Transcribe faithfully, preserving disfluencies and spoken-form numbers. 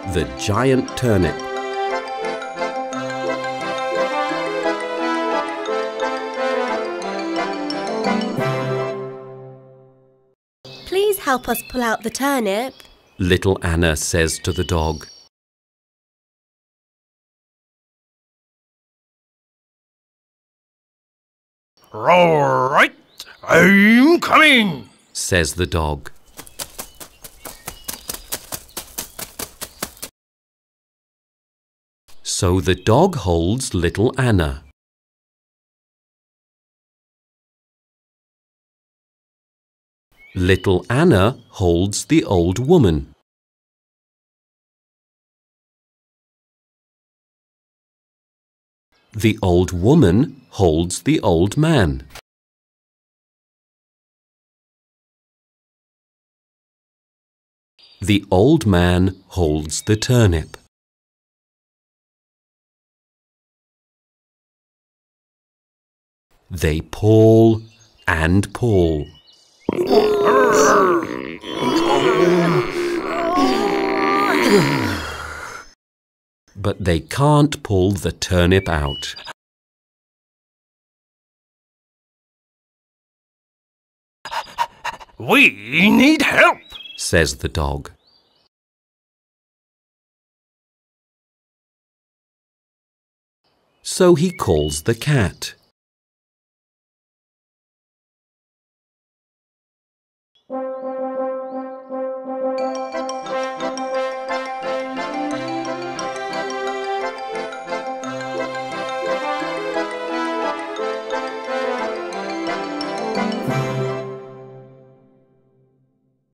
The Giant Turnip. Please help us pull out the turnip. Little Anna says to the dog. All right, I'm coming, says the dog. So the dog holds little Anna. Little Anna holds the old woman. The old woman holds the old man. The old man holds the turnip. They pull and pull. But they can't pull the turnip out. We need help, says the dog. So he calls the cat.